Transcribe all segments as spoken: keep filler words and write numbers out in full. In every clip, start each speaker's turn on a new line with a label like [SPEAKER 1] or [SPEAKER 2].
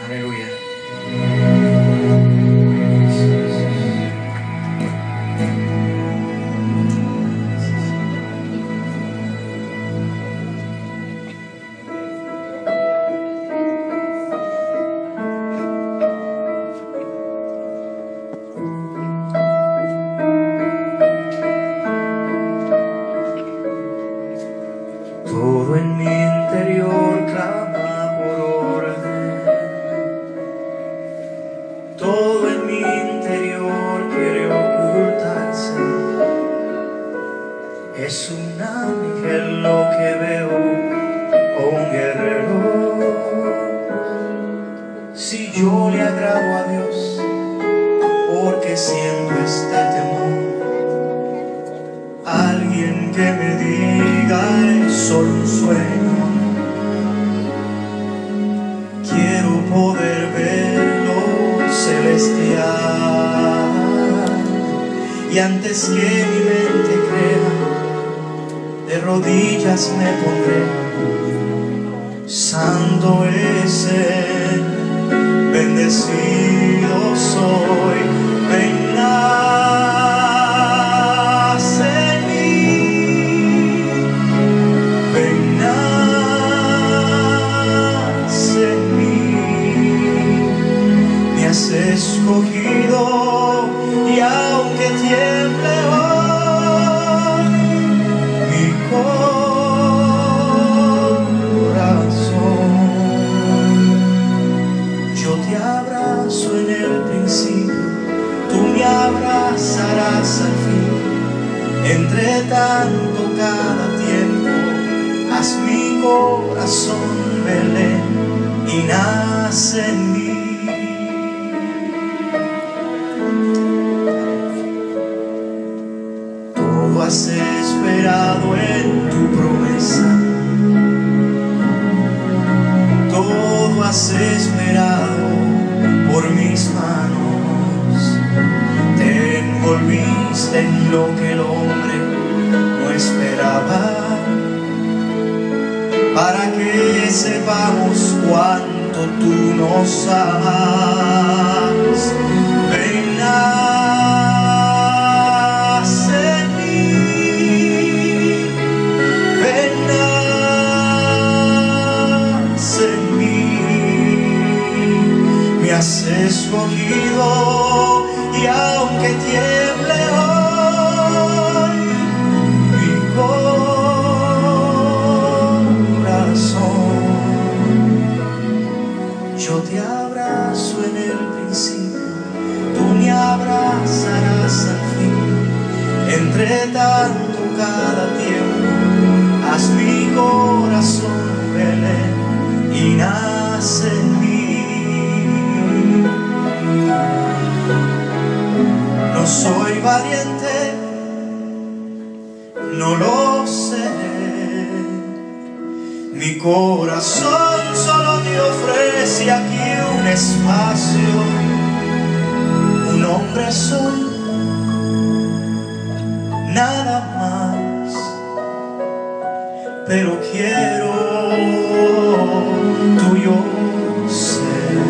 [SPEAKER 1] Aleluya. Todo en mi interior clama por orden. Todo en mi interior quiere ocultarse. Es un ángel lo que veo, o un guerrero. Si yo le agrado a Dios, porque siento este temor. Alguien que me diga es solo un sueño. Quiero poder ver lo celestial. Y antes que mi mente crea, de rodillas me pondré. Santo es Él, bendecido soy. Ven escogido, y aunque tiemble hoy mi corazón, yo te abrazo en el principio, tú me abrazarás al fin. Entre tanto cada tiempo haz mi corazón Belén y nace en mí. Has esperado en tu promesa, todo has esperado por mis manos. Te envolviste en lo que el hombre no esperaba, para que sepamos cuánto tú nos amas. Ven a has escogido, y aunque tiemble hoy mi corazón, yo te abrazo en el principio, tú me abrazarás al fin. Entre tanto cada tiempo haz mi corazón Belén y nace en mí. No soy valiente, no lo sé. Mi corazón solo te ofrece aquí un espacio. Un hombre soy, nada más. Pero quiero tuyo ser.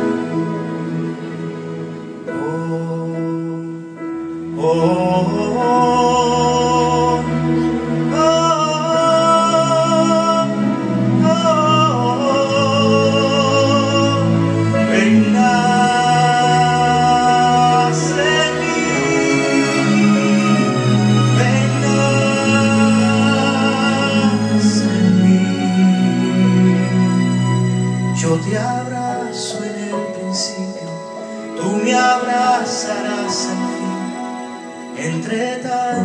[SPEAKER 1] Oh, oh, oh, oh, oh, ven nace en mí, ven nace en mí. Yo te abrazo en el principio, tú me abrazarás al fin. Entre tanto